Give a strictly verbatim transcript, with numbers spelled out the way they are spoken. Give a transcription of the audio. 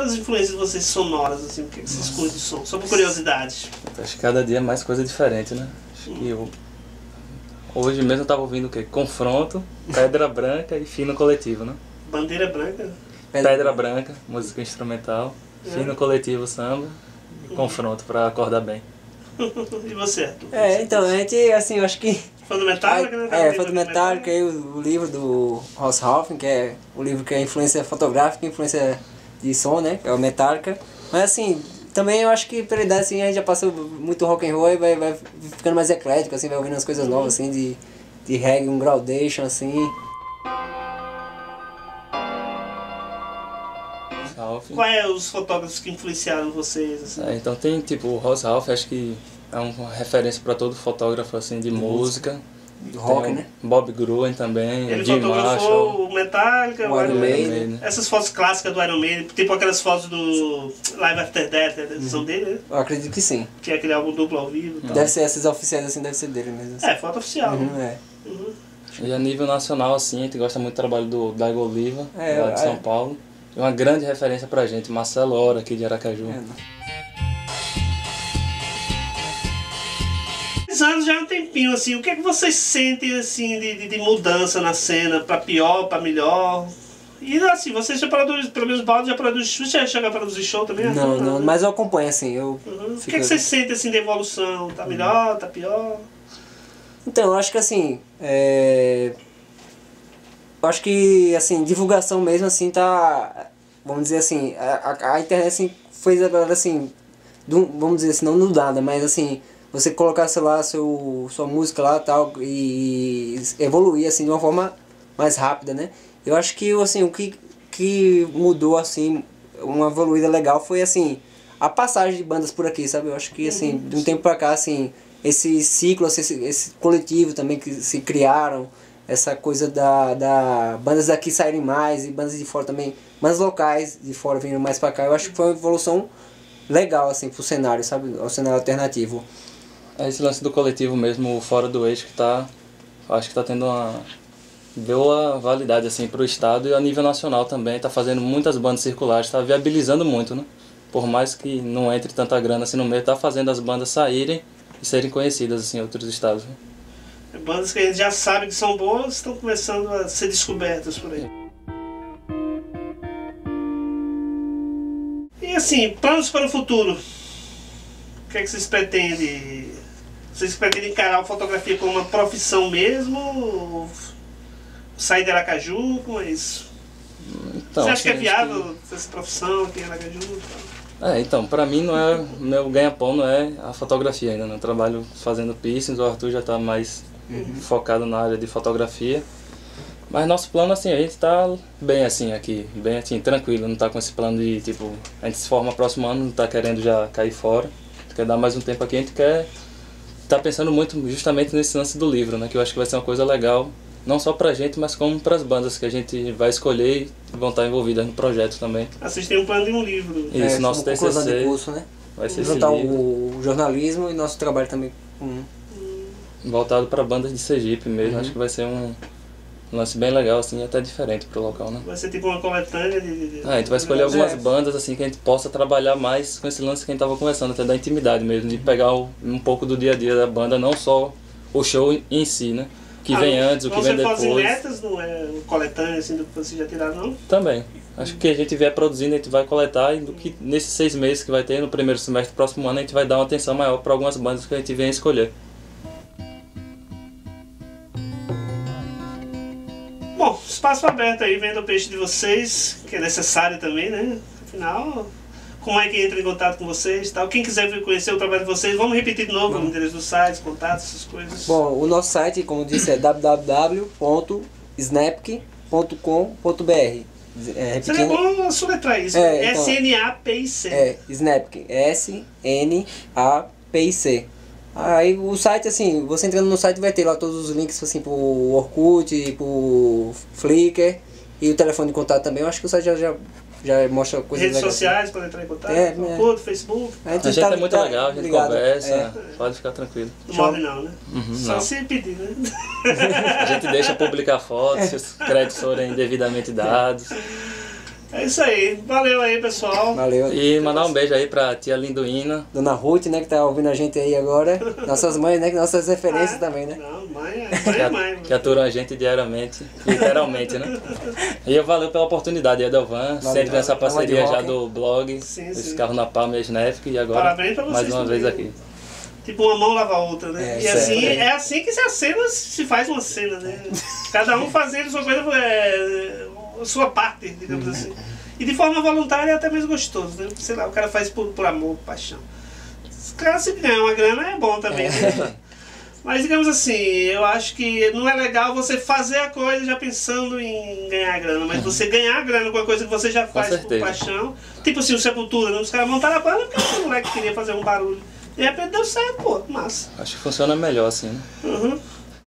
as influências de vocês sonoras, assim, o que, que vocês curtem de som? Só por curiosidade. Acho que cada dia é mais coisa diferente, né? Acho que eu... Hoje mesmo eu tava ouvindo o quê? Confronto, Pedra Branca e Fino Coletivo, né? Bandeira Branca? Pedra, Pedra Branca, música instrumental, é. Fino Coletivo, samba e uhum. Confronto pra acordar bem. E você, Arthur? É, então, a gente, assim, eu acho que... Fã do Metallica, né? É, fã do Metallica, e o, o livro do Ross Halfin, que é o livro que é influência fotográfica e influência de som, né? Que é o Metallica. Mas assim, também eu acho que pela idade, assim, a gente já passou muito rock and roll e vai, vai ficando mais eclético, assim, vai ouvindo umas coisas novas, assim, de, de reggae, um groundation, assim. Qual é os fotógrafos que influenciaram vocês? Assim? É, então tem tipo o Ross Halfin, acho que é uma referência para todo fotógrafo assim, de, de música. Do rock, né? Bob Gruen também, ele Jim fotografou Marshall, o Metallica, o Iron Maiden. Maiden. Essas fotos clássicas do Iron Maiden, tipo aquelas fotos do Live After Death, né? São uhum. dele, né? Eu acredito que sim. Que é aquele álbum duplo ao vivo. Deve tal. ser essas oficiais assim, deve ser dele mesmo. Assim. É, foto oficial. Uhum, né? é. Uhum. E a nível nacional, assim, a gente gosta muito do trabalho do Daigo Oliva, é, lá de São é. Paulo. É uma grande referência pra gente, Marcelo Ora, aqui de Aracaju. É, anos já é um tempinho, assim, o que é que vocês sentem, assim, de, de, de mudança na cena, pra pior, pra melhor? E, assim, vocês já produzem, pelo menos o Balde já produz, você já chega a produzir show também? Não, não, mas eu acompanho, assim, eu... Uhum. O que é que vocês sentem, assim, de evolução? Tá melhor, uhum. tá pior? Então, eu acho que, assim, é... eu acho que, assim, divulgação mesmo, assim, tá... Vamos dizer assim, a, a internet, assim, fez agora, assim, do, vamos dizer assim, não do nada, mas, assim... Você colocar, sei lá, seu, sua música lá tal, e evoluir assim, de uma forma mais rápida, né? Eu acho que assim, o que, que mudou, assim, uma evoluída legal foi assim, a passagem de bandas por aqui, sabe? Eu acho que assim, de um tempo pra cá, assim, esse ciclo, esse, esse coletivo também que se criaram, essa coisa da, da bandas daqui saírem mais e bandas de fora também, bandas locais de fora vindo mais pra cá, eu acho que foi uma evolução legal, assim, pro cenário, sabe? O cenário alternativo. É esse lance do coletivo mesmo, fora do eixo, que tá, acho que tá tendo uma boa validade assim pro estado e a nível nacional também, tá fazendo muitas bandas circulares, tá viabilizando muito, né? Por mais que não entre tanta grana assim no meio, tá fazendo as bandas saírem e serem conhecidas assim em outros estados. Né? Bandas que a gente já sabe que são boas, estão começando a ser descobertas por aí. E assim, planos para o futuro? O que é que vocês pretendem? Vocês pretendem encarar a fotografia como uma profissão mesmo? Ou sair de Aracaju? Como é isso? Então, você acha assim, que é viável que... essa profissão aqui em Aracaju? É, então, pra mim não é, meu ganha-pão não é a fotografia ainda, né? Eu trabalho fazendo piercings, o Arthur já tá mais uhum. focado na área de fotografia. Mas nosso plano, assim, a gente tá bem assim aqui, bem assim, tranquilo, não tá com esse plano de, tipo, a gente se forma próximo ano, não tá querendo já cair fora. Quer dar mais um tempo aqui, a gente quer tá pensando muito justamente nesse lance do livro, né? Que eu acho que vai ser uma coisa legal, não só pra gente, mas como pras bandas que a gente vai escolher e vão estar envolvidas no projeto também. Ah, vocês têm um plano de um livro. Isso, é, nosso T C C. De curso, né? Vai ser juntar esse livro. O jornalismo e nosso trabalho também. Hum. Voltado para bandas de Sergipe mesmo, uhum. acho que vai ser um um lance bem legal, assim, até diferente pro local, né? Vai ser tipo uma coletânea de... de... Ah, a gente vai escolher algumas é. bandas, assim, que a gente possa trabalhar mais com esse lance que a gente tava conversando, até da intimidade mesmo, de pegar o, um pouco do dia a dia da banda, não só o show em si, né? Que ah, vem antes, o que vem depois. Não metas, não é coletânea, assim, do que vocês já tiraram, não? Também. Acho que o que a gente vier produzindo, a gente vai coletar, e do que nesses seis meses que vai ter, no primeiro semestre do próximo ano, a gente vai dar uma atenção maior para algumas bandas que a gente vem escolher. Bom, espaço aberto aí, vendo o peixe de vocês, que é necessário também, né? Afinal, como é que entra em contato com vocês, tal? Quem quiser conhecer o trabalho de vocês, vamos repetir de novo o endereço do site, contatos, essas coisas. Bom, o nosso site, como eu disse, é w w w ponto snapk ponto com ponto b r. É, seria bom soletrar isso, é, então, S N A P I C. É, Snapk, S N A P I C. Aí o site, assim, você entrando no site vai ter lá todos os links, assim, pro Orkut, pro Flickr e o telefone de contato também. Eu acho que o site já, já, já mostra coisas redes legais. Sociais para entrar em contato, é, Orkut, é. Facebook. A gente, a gente tá, é muito tá legal, a gente ligado. Conversa, é. Pode ficar tranquilo. Não morre não, né? Uhum, Só não. se pedir, né? A gente deixa publicar fotos, se os créditos forem devidamente dados. É isso aí. Valeu aí, pessoal. Valeu. E mandar um beijo aí pra tia Linduína. Dona Ruth, né, que tá ouvindo a gente aí agora. Nossas mães, né, que nossas referências Ah, também, né? Não, mãe é Que, mãe, é a- mãe. que aturam a gente diariamente, literalmente, né? E eu valeu pela oportunidade, Edelvan, sempre nessa parceria Alma de já rock, do blog, Sim, esse sim. carro na Palma e a Snefk, e agora Parabéns pra vocês mais uma também. vez aqui. Tipo, uma mão lava a outra, né? É, e assim, certo. é assim que se a cena se faz uma cena, né? Cada um fazendo sua coisa, é, sua parte, digamos assim. E de forma voluntária é até mais gostoso, né? Sei lá, o cara faz por, por amor, por paixão. O cara se ganhar uma grana é bom também, né? Mas digamos assim, eu acho que não é legal você fazer a coisa já pensando em ganhar grana, mas você ganhar grana com a coisa que você já faz por certeza. paixão. Tipo assim, o Sepultura, né? Os caras montaram a banda porque o moleque queria fazer um barulho. De repente deu certo, pô, massa. Acho que funciona melhor assim, né? Uhum.